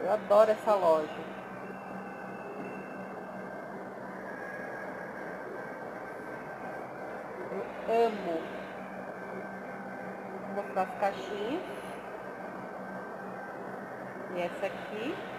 Eu adoro essa loja. Eu amo. Vou mostrar as caixinhas. E essa aqui.